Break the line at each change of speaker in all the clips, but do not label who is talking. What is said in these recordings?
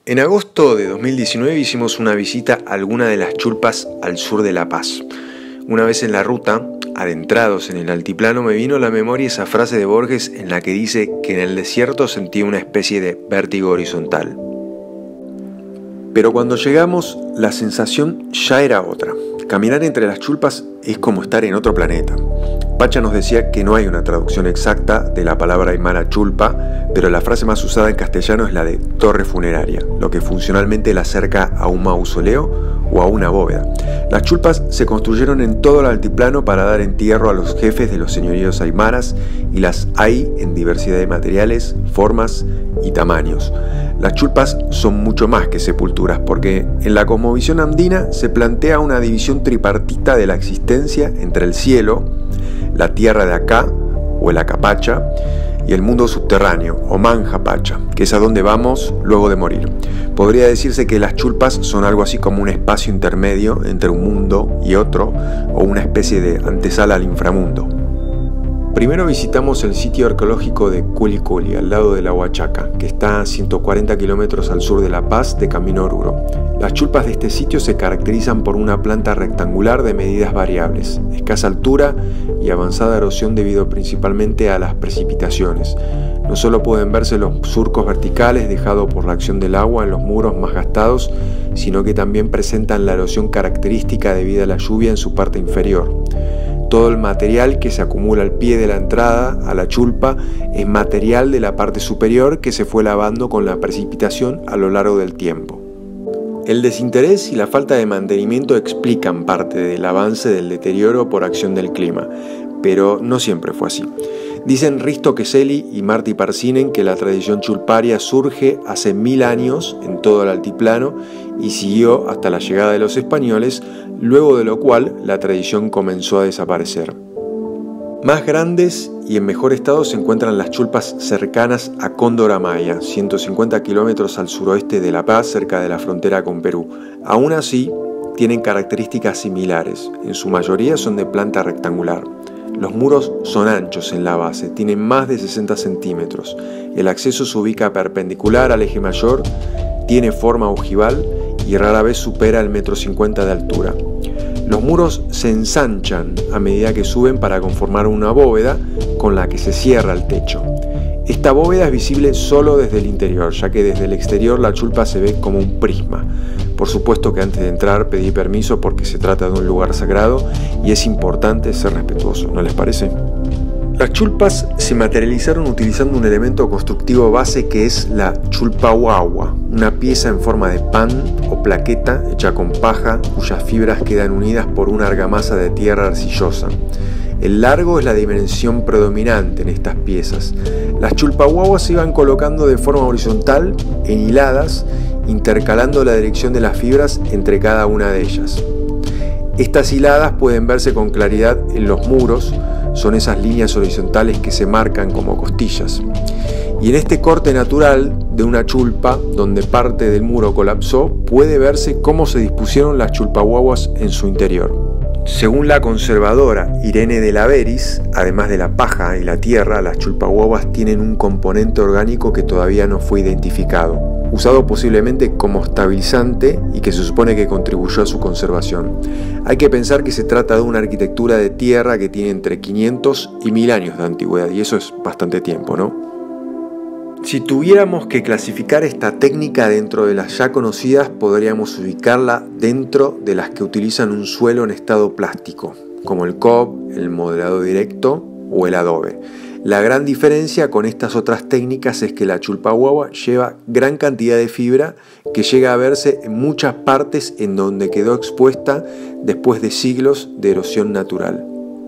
En agosto de 2019 hicimos una visita a alguna de las chulpas al sur de La Paz. Una vez en la ruta, adentrados en el altiplano, me vino a la memoria esa frase de Borges en la que dice que en el desierto sentía una especie de vértigo horizontal. Pero cuando llegamos, la sensación ya era otra. Caminar entre las chulpas es como estar en otro planeta. Pacha nos decía que no hay una traducción exacta de la palabra aymara chulpa, pero la frase más usada en castellano es la de torre funeraria, lo que funcionalmente la acerca a un mausoleo o a una bóveda. Las chulpas se construyeron en todo el altiplano para dar entierro a los jefes de los señoríos aymaras y las hay en diversidad de materiales, formas y tamaños. Las chulpas son mucho más que sepulturas porque en la cosmovisión andina se plantea una división tripartita de la existencia entre el cielo, la tierra de acá o el acapacha y el mundo subterráneo o manjapacha, que es a donde vamos luego de morir. Podría decirse que las chulpas son algo así como un espacio intermedio entre un mundo y otro o una especie de antesala al inframundo. Primero visitamos el sitio arqueológico de Culiculi, al lado de la Huachaca, que está a 140 kilómetros al sur de La Paz de camino a Oruro. Las chulpas de este sitio se caracterizan por una planta rectangular de medidas variables, escasa altura y avanzada erosión debido principalmente a las precipitaciones. No solo pueden verse los surcos verticales dejados por la acción del agua en los muros más gastados, sino que también presentan la erosión característica debido a la lluvia en su parte inferior. Todo el material que se acumula al pie de la entrada a la chulpa es material de la parte superior que se fue lavando con la precipitación a lo largo del tiempo. El desinterés y la falta de mantenimiento explican parte del avance del deterioro por acción del clima, pero no siempre fue así. Dicen Risto Queseli y Martí Parsinen que la tradición chulparia surge hace 1000 años en todo el altiplano y siguió hasta la llegada de los españoles, luego de lo cual la tradición comenzó a desaparecer. Más grandes y en mejor estado se encuentran las chulpas cercanas a Condoramaia, 150 kilómetros al suroeste de La Paz, cerca de la frontera con Perú. Aún así, tienen características similares. En su mayoría son de planta rectangular. Los muros son anchos en la base, tienen más de 60 centímetros. El acceso se ubica perpendicular al eje mayor, tiene forma ojival y rara vez supera el 1,50 m de altura. Los muros se ensanchan a medida que suben para conformar una bóveda con la que se cierra el techo. Esta bóveda es visible solo desde el interior, ya que desde el exterior la chulpa se ve como un prisma. Por supuesto que antes de entrar pedí permiso porque se trata de un lugar sagrado y es importante ser respetuoso, ¿no les parece? Las chulpas se materializaron utilizando un elemento constructivo base que es la chulpahuahua, una pieza en forma de pan o plaqueta hecha con paja cuyas fibras quedan unidas por una argamasa de tierra arcillosa. El largo es la dimensión predominante en estas piezas. Las chulpahuahuas se iban colocando de forma horizontal en hiladas, intercalando la dirección de las fibras entre cada una de ellas. Estas hiladas pueden verse con claridad en los muros, son esas líneas horizontales que se marcan como costillas. Y en este corte natural de una chulpa, donde parte del muro colapsó, puede verse cómo se dispusieron las chulpahuahuas en su interior. Según la conservadora Irene de la Veris, además de la paja y la tierra, las chulpahuahuas tienen un componente orgánico que todavía no fue identificado, usado posiblemente como estabilizante y que se supone que contribuyó a su conservación. Hay que pensar que se trata de una arquitectura de tierra que tiene entre 500 y 1000 años de antigüedad, y eso es bastante tiempo, ¿no? Si tuviéramos que clasificar esta técnica dentro de las ya conocidas, podríamos ubicarla dentro de las que utilizan un suelo en estado plástico, como el cob, el modelado directo o el adobe. La gran diferencia con estas otras técnicas es que la chulpahuahua lleva gran cantidad de fibra que llega a verse en muchas partes en donde quedó expuesta después de siglos de erosión natural.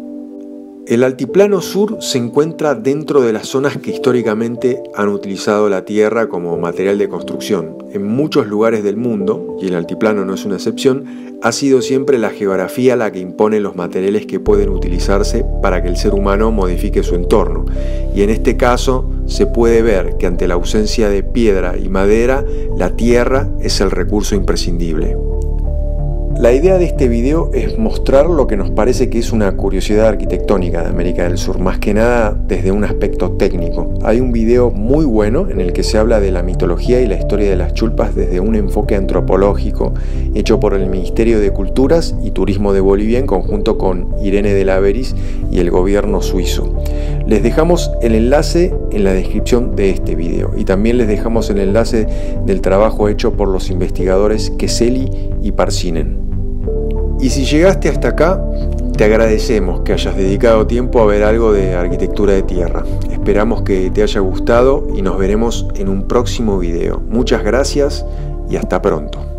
El altiplano sur se encuentra dentro de las zonas que históricamente han utilizado la tierra como material de construcción. En muchos lugares del mundo, y el altiplano no es una excepción, ha sido siempre la geografía la que impone los materiales que pueden utilizarse para que el ser humano modifique su entorno. Y en este caso se puede ver que ante la ausencia de piedra y madera, la tierra es el recurso imprescindible. La idea de este video es mostrar lo que nos parece que es una curiosidad arquitectónica de América del Sur, más que nada desde un aspecto técnico. Hay un video muy bueno en el que se habla de la mitología y la historia de las chulpas desde un enfoque antropológico, hecho por el Ministerio de Culturas y Turismo de Bolivia en conjunto con Irene de la Veris y el gobierno suizo. Les dejamos el enlace en la descripción de este video y también les dejamos el enlace del trabajo hecho por los investigadores Keseli y Parsinen. Y si llegaste hasta acá, te agradecemos que hayas dedicado tiempo a ver algo de arquitectura de tierra. Esperamos que te haya gustado y nos veremos en un próximo video. Muchas gracias y hasta pronto.